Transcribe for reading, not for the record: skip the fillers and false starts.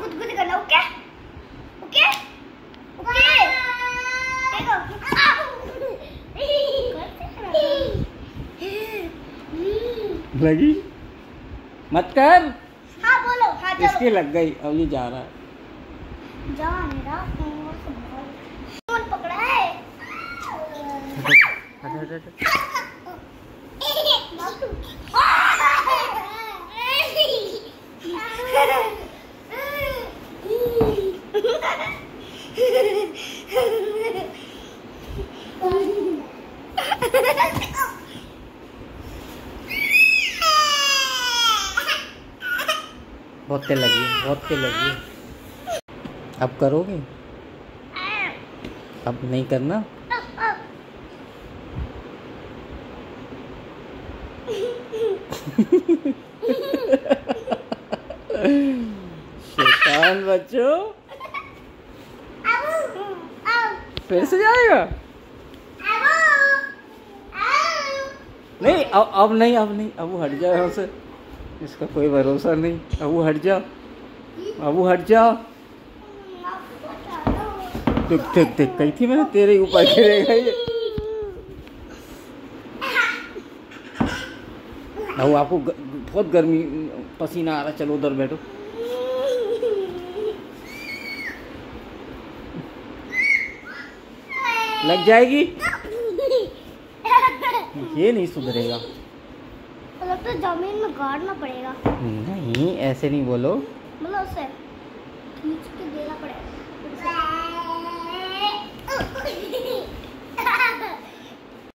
गुदगुदी करना। Okay okay okay लगी मत कर। हाँ बोलो। हाँ चलो। इसके लग गई, अब ये जा रहा है। जा मेरा फोन पकड़ा है। बहुत तेज लगी, बहुत तेज लगी। अब करोगे? अब नहीं करना। शैतान बच्चों, फिर से जाएगा। नहीं अब नहीं, अब नहीं, अब वो हट जाए यहाँ से। इसका कोई भरोसा नहीं। अब वो हट जा, अब वो हट जा। देख देख देख, कही थी मैं तेरे ऊपर गिरेगा ये। अब आपको बहुत गर्मी, पसीना आ रहा। चलो उधर बैठो। लग जाएगी। ये नहीं सुधरेगा। मतलब तो जमीन में गाड़ना पड़ेगा। नहीं, ऐसे नहीं बोलो। मतलब उसे खींच के देना पड़ेगा।